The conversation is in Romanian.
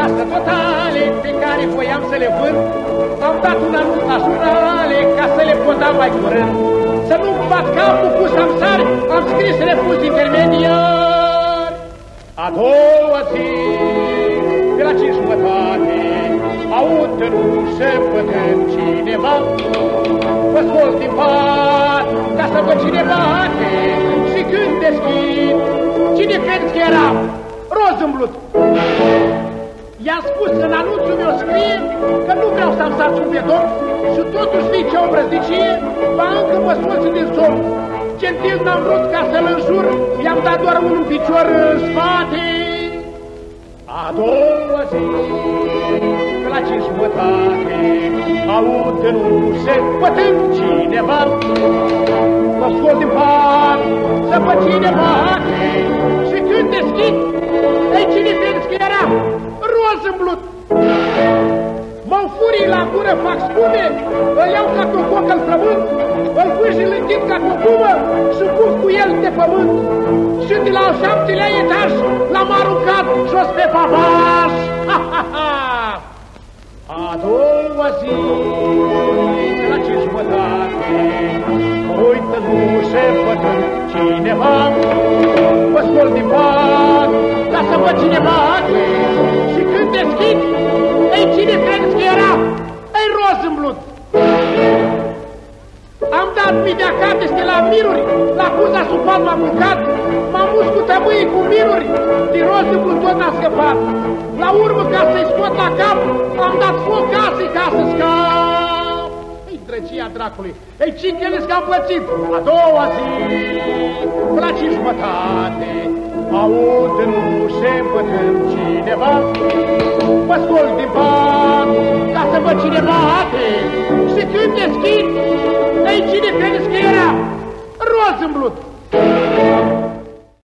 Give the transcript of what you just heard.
casă totale pe care voiam să le vând. Am dat un anunț la jurnale ca să le pot da mai curând. Să nu-mi bat capul cu samsari, am scris refuz intermediar. A doua zi, pe la 5:30, aud în ușă bătând cineva. Mă scol din pat ca să văd cine bate și când deschid, cine credeți că era? Rozenblut. I-am spus în anunțul meu scrie că nu vreau să-mi sarciun pe domn și totuși știi ce obrăznicie, ba încă mă scoți din somn. Gentil n-am vrut ca să-l înjur, i-am dat doar un picior în spate. A doua zi, pe la 5:30, aud în ușă bătând cineva. Mă scol din pat să văd cine bate și când deschid, ei cine credeți că era? Rozenblut. Mă-mi furii la gură, fac spume, îl iau ca pe o cocă în frământ, îl vâși, îl întind ca pe o pumă și puf cu el de pământ. Și de la al 7-lea etaj l-am aruncat jos pe pavaj. Ha, ha, ha! A doua zi, de la 5:30, mă uit în ușă bătând cineva. Mă scol din pat ca să văd cine bate și când deschid, ei cine credeți că era? Ei Rozenblut. Am dat mii de acateste la miruri, la cuza sub pat m-am culcat, m-am mus cu tămâii cu miruri, din Rozenblut tot n-a scăpat. La urmă, ca să-i scot la cap, am dat foc casei ca să scap. Ei, drăcia dracului, ei, cine credeți că am plătit? A doua zi, la 5:30, aud în ușă bătând cineva. Mă scol din pat ca să văd cine bate și când deschid, ei, cine credeți că era? Rozenblut.